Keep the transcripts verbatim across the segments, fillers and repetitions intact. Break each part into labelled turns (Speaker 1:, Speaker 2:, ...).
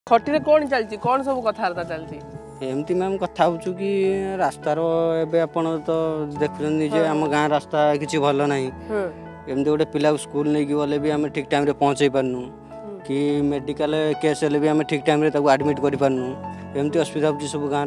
Speaker 1: खटी कौन चलती कौन सब कथबार्ता चलती
Speaker 2: एमती मैम कथा हो कि रास्तार एवं तो देखुन जे आम गाँ रास्ता किसी भल ना एमती गोटे पिला स्कूल नहीं गले भी आम ठीक टाइम पहुँचे पार्नु कि मेडिकल केस हेल्ले भी आम ठीक टाइम आडमिट कर पार्नु एमती असुविधा हो सब गाँव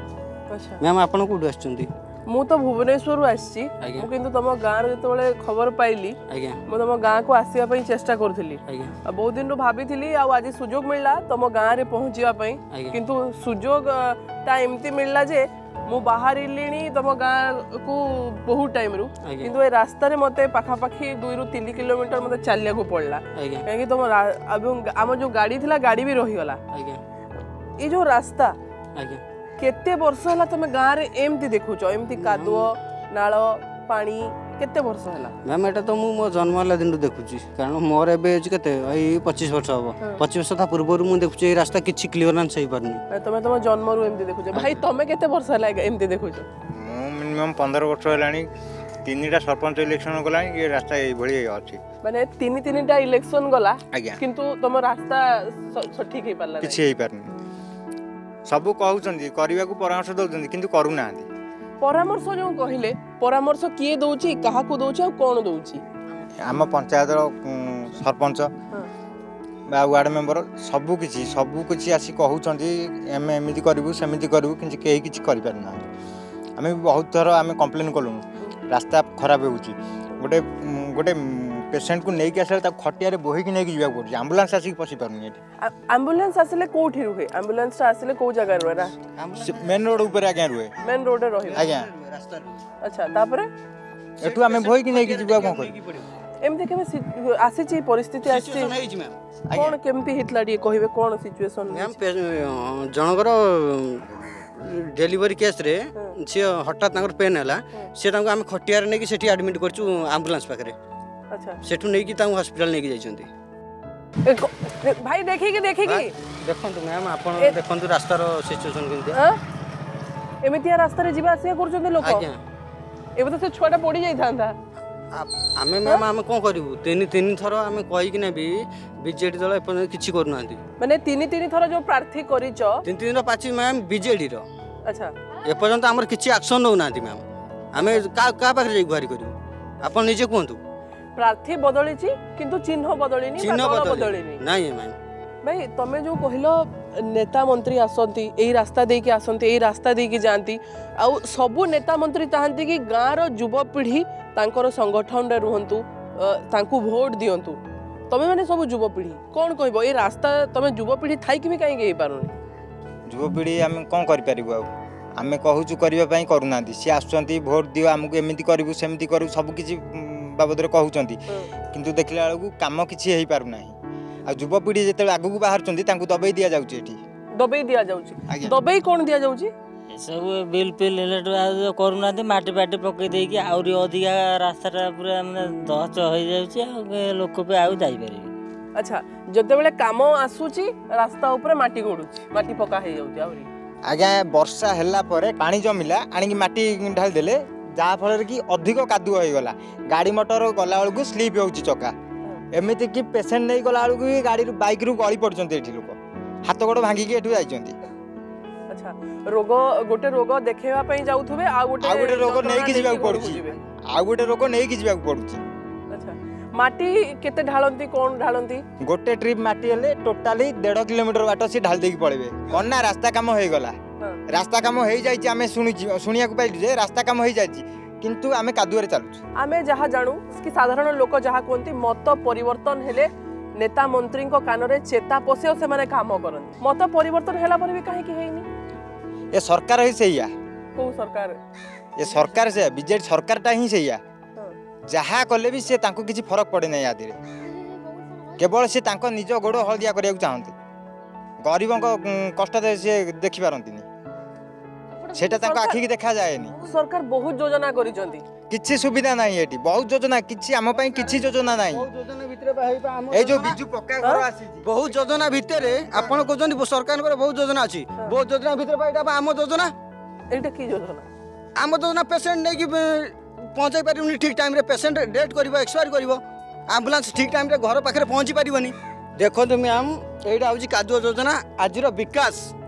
Speaker 2: रू मैम आप कौट आस
Speaker 1: मु तो भुवनेश्वर आसी तुम गाँव जो खबर पाइली मु तुम गाँव को आसवाई चेष्टा करी बहुत दिन भाभी आज सुजोग मिलला तुम गाँव में पहुँचापी किंतु सुजोग एमती मिलला जे मु बाहर तुम गाँव को बहुत टाइम रू किंतु ए रास्ता मते पाखापाखि दुई रु तीन किलोमीटर मते चलिया को पड़ला कहीं तुम आम जो गाड़ी थिला गाड़ी भी रहीगला ये जो रास्ता केते वर्ष है तुम गाँव में एमती देखुच एमती कादुओ नाल पानी केते वर्ष है
Speaker 2: मैम एटा तो मो जन्म वाला दिन देखुची कारण मोर एज केते पच्चीस वर्ष हम पच्चीस वर्ष था पूर्व मुझे देखुची रास्ता किसी क्लीयरेंस हो पारनी
Speaker 1: तुम तुम जन्म रू एमती देखुच भाई तुम केते वर्ष है एमती देखुच
Speaker 3: मिनिमम पंद्रह वर्ष है तीन सरपंच इलेक्शन गला ये रास्ता ये अच्छी
Speaker 1: माने तीन तीन टा इलेक्शन गला किंतु तुम रास्ता सठिक हो पारला
Speaker 3: किछि हो पारनी सबू कहते करने को परामर्श दौरान कि करूना
Speaker 1: परामर्श जो कहले परामर्श किए दौची कहा को दौची और कौन दौची
Speaker 3: आम पंचायत सरपंच वार्ड मेंबर सबू किसी सबू किसी आसी कहते आम एमती करूँ सेमती करूँ कि कहीं किसी करना आम बहुत थर आम कम्प्लेन कलु रास्ता खराब हो गोटे गोटे पेसेंट को नहीं आसा खटिया बोहिक नहीं जावाक पड़े आम्बुलांस आसिक पशि पारनी
Speaker 1: आम्बुलांस आसिले कोठी रुहे आम्बुलांस आसिले को जगह रुहे
Speaker 3: मेन रोड ऊपर आज्ञा रुहे
Speaker 1: मेन रोड रही
Speaker 3: आज्ञा
Speaker 1: अच्छा तापर
Speaker 3: एठू आमे भई कि नहीं जावा कोन करी
Speaker 1: एमते केमे आसी छी परिस्थिति आसी कोन केमती हितला डी कहिबे कोन सिचुएशन
Speaker 2: मैम जनकर डेलीवरी केस रे सी हठात पेन है सी आम खटिया नहीं कि एडमिट कर आम्बुलांस पाखे
Speaker 1: अच्छा
Speaker 2: सेठू नहीं कि हॉस्पिटल नहीं जाइछंती
Speaker 1: भाई देखि कि देखि कि
Speaker 2: देखंतु मैम आपण देखंतु रास्तार सिचुएशन केनते
Speaker 1: एमितिया रास्ता रे जीवा आसिया करछंती लोक
Speaker 2: आज्ञा
Speaker 1: एबे तो से छोटा पड़ी जाई थांता
Speaker 2: आमे मैम आमे कोन करिवु तीन तीन थरो आमे कहि कि ने भी बीजेडी दल एपन किछि करनांती
Speaker 1: माने तीन तीन थरो जो प्रार्थी करिचो
Speaker 2: तीन तीन रो पाची मैम बीजेडी रो
Speaker 1: अच्छा
Speaker 2: एपर्यंत हमर किछि एक्शन नौ नांती मैम आमे का का पाखरे जाई गुहारी करिवु आपण निजे कोंतु
Speaker 1: प्रार्थी बदली किंतु चिन्ह बदलिनी
Speaker 2: चिन्ह
Speaker 1: बदलिनी
Speaker 2: नहीं मैम
Speaker 1: भाई तुमे जो कहलो नेता मंत्री आसंती एही रास्ता दे के आसंती एही रास्ता दे के जानती आउ सबु नेता मंत्री चाहती कि गाँव रो युवपीढ़ी तांकर संगठन रे रुहंतु तांकू वोट दियंतु तमे माने सब युवपीढ़ी कौन कहबो ए रास्ता तमे युवपीढ़ी थाई कि भी काहे गेई पारुनी
Speaker 3: युवपीढ़ी हम कोन करि परिबो आमे कहूचु करिबा पई करूनांती सी आसुचंती वोट दियो हमकु एमिति करिवु सेमिति करू सब किछि बाबद कहते किंतु देखला बेलू कम किसी हो पार ना आ युवपीढ़ी जो आगू बाहर दबे दि जाऊँगी
Speaker 1: दबे दि जाऊँगी दबे कौन दि जाऊँगी
Speaker 4: सब बिल पिल करूना माटी पाटी पकई देकी आहरी अधिका रास्ता पूरा दहच हो जाए लोक भी आउ जापर
Speaker 1: अच्छा जते बेले काम आसूची रास्ता ऊपर माटी गोड़ुची माटी पका हो जाउची आहरी
Speaker 3: आज्ञा वर्षा हैला परे पानी जमिला आनी माटी ढाल देले जहाँ फल कि अधिक कादुआ हो गला गाड़ी मोटर गला बेलू स्लीप हो चक्का एमती कि पेसेंट नहीं गला बेलू गाड़ी बाइक रु गली पड़ते लोक हाथ गोड़ भांगिकी एठू जाइछंती
Speaker 1: अच्छा रोग गोटे रोग देखेबा पई जाउथबे आ गोटे
Speaker 3: आ गोटे रोग नहीं कि जीवा पड़ुची आ गोटे रोग नहीं कि जीवा पड़ुची
Speaker 1: अच्छा माटी केते ढालंती कोन ढालंती
Speaker 3: गोटे ट्रिप माटी हेले टोटाली डेढ़ किलोमीटर बाट से ढाल देकी पड़ेबे कोन ना रास्ता काम हो गला रास्ता काम हो जाइए आम शुणा पाइलु रास्ता काम हो जाइए किंतु आम कादुआ चलुँ
Speaker 1: आम जहाँ जानू कि साधारण लोक जहाँ कहते मत परिवर्तन हेले नेता मंत्री कान में चेता पशे और से काम करते मत परिवर्तन है भी कहीं
Speaker 3: ये सरकार ही सैया
Speaker 1: को सरकार
Speaker 3: ये सरकार से बीजेडी सरकारटा ही सैया जहाँ कले भी से किसी फरक पड़े ना यादे केवल से निज गोड़ हलदिया करने चाहते गरीबों कष्ट से देखी पारती सेटा आखि की देखा जाएनी
Speaker 1: सरकार बहुत योजना करिसंती
Speaker 3: किछि सुविधा नाही एटी बहुत योजना किछि आम पई किछि योजना नाही
Speaker 2: बहुत योजना भितरे भाई हम
Speaker 3: ए जो बिजू पक्का घर आसी
Speaker 2: बहुत योजना भितरे आपण कहजोनी सरकार को बहुत योजना अछि बहुत योजना भितरे भाई एटा आम योजना
Speaker 1: एटा की योजना
Speaker 2: आम योजना पेशेंट नै कि पहुंचाई पारिबनी ठीक टाइम रे पेशेंट डेथ करबो एक्सपायर करबो एम्बुलेंस ठीक टाइम रे घर पाखरे पहुंची पारिबनी देखो मैम यहाँ हूँ कादुआ योजना आज विकास